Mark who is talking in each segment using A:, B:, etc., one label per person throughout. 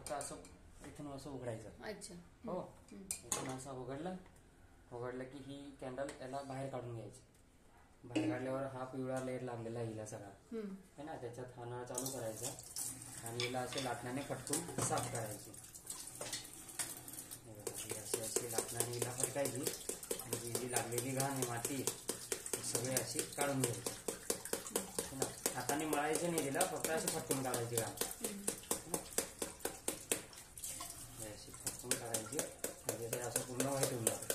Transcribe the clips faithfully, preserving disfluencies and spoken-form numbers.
A: फक्त असं इथून असं उघडायचं.
B: अच्छा.
A: हो, इथून असं उघडलं उघडलं की ही कॅन्डल याला बाहेर काढून घ्यायची. बाहेर काढल्यावर हा पिवळा लेअर लागलेला आहे हिला सगळा है ना. त्याच्यात हा नळ चालू करायचा आणि हिला असे लाटण्याने फटकून साफ करायची. अशी अशी लाटण्याने हिला फटकायची आणि जी लागलेली घाण आहे माती सगळे अशी काढून घ्यायची है ना. हाताने मळायचं नाही तिला, फक्त अशी फटकून काढायची घाण. अशी फटकून काढायची म्हणजे ते असं पूर्ण वाईट होऊन जातं.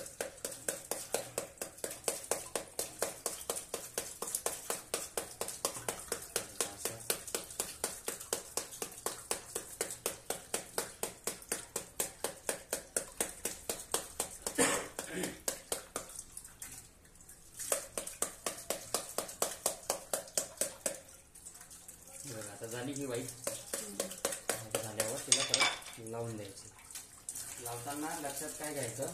A: आता झाली ही वाईट. झाल्यावर तिला परत लावून द्यायची. लावताना लक्षात काय घ्यायचं,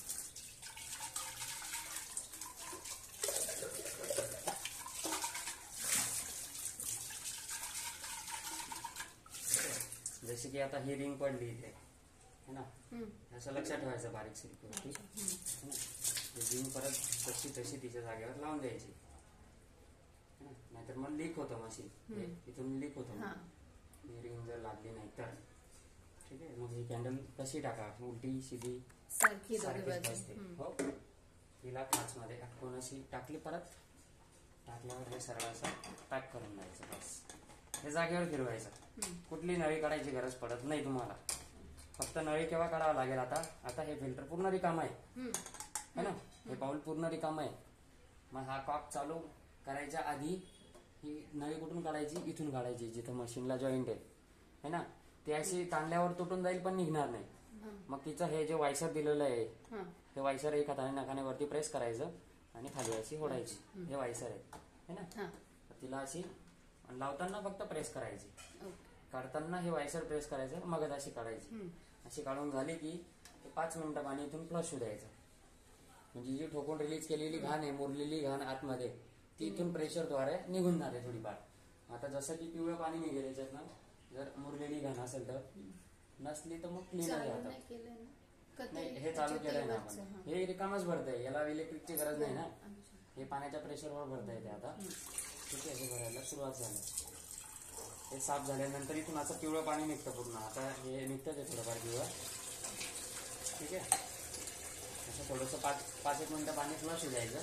A: जसे की आता ही रिंग पडली इथे है ना, असं लक्षात ठेवायचं बारीक सिल्कवरती है ना. रिंग परत तशी तशी तिच्या जागेवर लावून द्यायची, नाहीतर मग लीक होतं मशीन, इथून लीक होतं. ही रिंग जर लागली नाही तर ठीक आहे. मग ही कॅन्डल कशी टाका, उलटी सीधी
B: सारखी
A: सारखीच बसते. हो, तिला काच मध्ये अटकून अशी टाकली, परत टाकल्यावर हे सरळ असं पॅक करून द्यायचं. बस हे जागेवर फिरवायचं. कुठली नळी काढायची गरज पडत नाही तुम्हाला. फक्त नळी केव्हा काढावं लागेल, आता आता हे फिल्टर पूर्ण रिकाम आहे है ना. हे पाऊल पूर्ण रिकाम आहे. मग हा कॉक चालू करायच्या आधी ही नळी कुठून काढायची, इथून काढायची जिथं मशीनला जॉईंट आहे है ना. ती अशी ताणल्यावर तुटून जाईल पण निघणार नाही. मग तिचं हे जे वायसर दिलेलं आहे हे वायसर एक हाताने नखाने वरती प्रेस करायचं आणि खाली अशी ओढायची. हे वायसर आहे है ना. तिला अशी लावताना फक्त प्रेस करायची, काढताना हे वायसर प्रेस करायचं, मगच अशी काढायची. अशी काढून झाली की पाच मिनिटं पाणी इथून फ्लश होऊ द्यायचं. म्हणजे जी ठोकून रिलीज केलेली घाण आहे, मुरलेली घाण आतमध्ये, ती इथून प्रेशरद्वारे निघून जाते थोडीफार. आता जसं की पिवळं पाणी निघेल याच्यातनं, जर मुरलेली घाण असेल तर, नसली तर मग क्लीनर राहतात. नाही, हे चालू केलंय ना आपण, हे रिकामच भरतंय, याला इलेक्ट्रिकची गरज नाही ना. हे पाण्याच्या प्रेशरवर भरता येते आता. ठीक आहे, हे भरायला सुरुवात झाली. हे साफ झाल्यानंतर इथून असं पिवळं पाणी निघतं पूर्ण. आता हे निघतं ते थोडंफार पिवळं. ठीक आहे, असं थोडंसं पाच पाच एक मिनिटं पाणी फ्लश होऊ द्यायचं.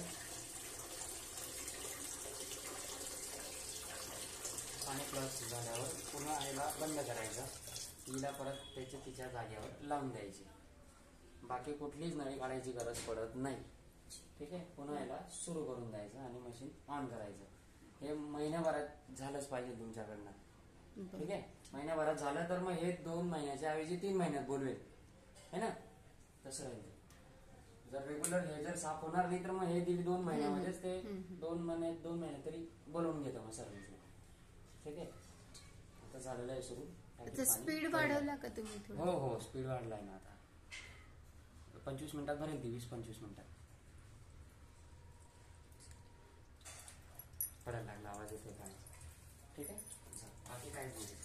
A: पाणी फ्लश झाल्यावर पुन्हा ह्याला बंद करायचं. हिला परत त्याच्या तिच्या जागेवर लावून द्यायची. बाकी कुठलीच नळी काढायची गरज पडत नाही. ठीक आहे, पुन्हा याला सुरू करून द्यायचं आणि मशीन ऑन करायचं. हे महिन्याभरात झालंच पाहिजे तुमच्याकडनं. ठीक आहे, महिन्याभरात झालं तर मग हे दोन महिन्याच्या ऐवजी तीन महिन्यात बोलवेल है ना. तसं राहील. जर रेग्युलर हे जर साफ होणार नाही तर मग हे दीड दोन महिन्यामध्येच ते दोन महिन्यात दोन महिन्यात तरी बोलवून घेतो मग सर्व्हिसला. ठीक आहे, आता झालेलं आहे सुरू.
B: स्पीड वाढवला का तुम्ही?
A: हो हो, स्पीड वाढलाय ना आता. पंचवीस मिनिटात भरेल ती, वीस पंचवीस मिनिटात. पडायला लागला आवाज येतोय काय? ठीक आहे, बाकी काय